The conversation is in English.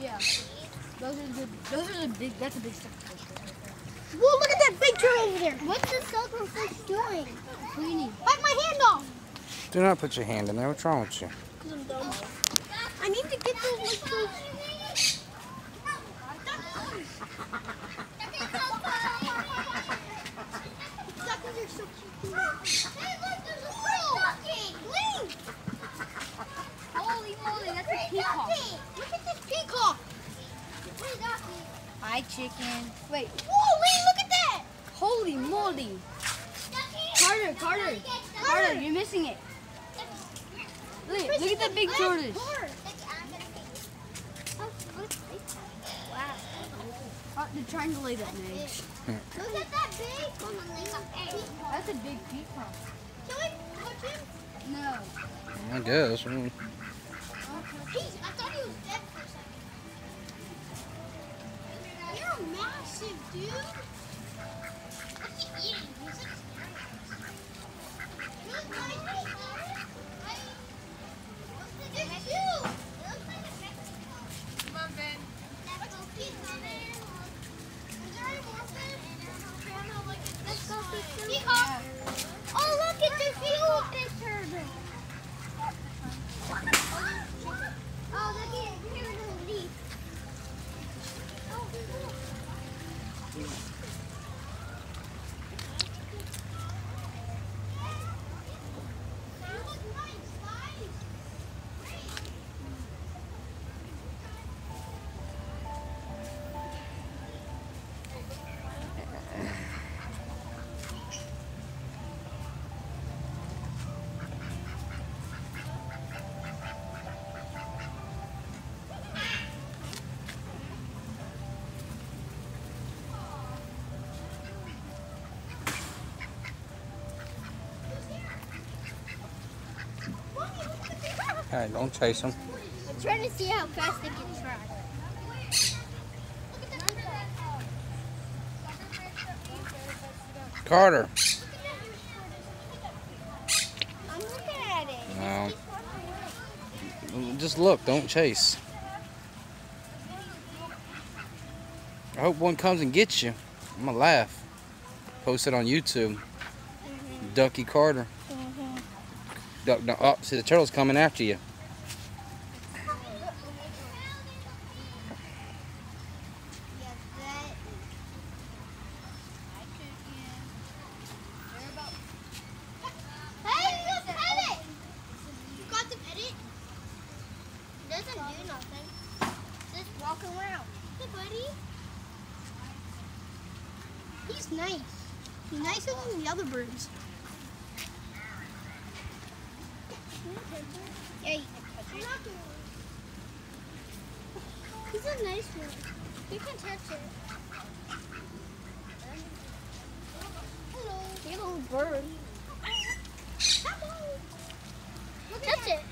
Yeah. Those are the big, that's a big suckerfish right there. Whoa, look at that big turtle over there. What's the suckerfish doing? Cleaning. Bite my hand off. Do not put your hand in there. What's wrong with you? Because I'm dumb. I need to get those like those. Duckies are so cute. Hey, look, there's a little ducky. Lee! Holy moly, that's a peacock. Look at this peacock. Hey, ducky. Hi, chicken. Wait. Whoa, Lee, look at that. Holy moly. Carter, you're missing it. Look at that big tortoise. Wow. Oh, they're trying to lay that egg. Look at that big. That's a big peacock. Can we touch him? No. I guess. I thought he was dead for a second. You're massive, dude. What's he eating? He's like come on, Ben. Let's go see Peacock. Oh, look, it's a peacock turtle. Oh, look at it. Here's a little leaf. Oh, Hey, don't chase them. I'm trying to see how fast they can try. Carter. I'm looking at it. No. Just look. Don't chase. I hope one comes and gets you. I'm going to laugh. Post it on YouTube. Ducky Carter. Duck, oh, see, the turtle's coming after you. Hey, you pet it! You got to pet it? It doesn't do nothing. Just walk around. Hey, buddy. He's nice. He's nicer than the other birds. Yeah, you can touch it. He's a nice one. You can touch it. Hello. You're a little bird. Hello. Touch it.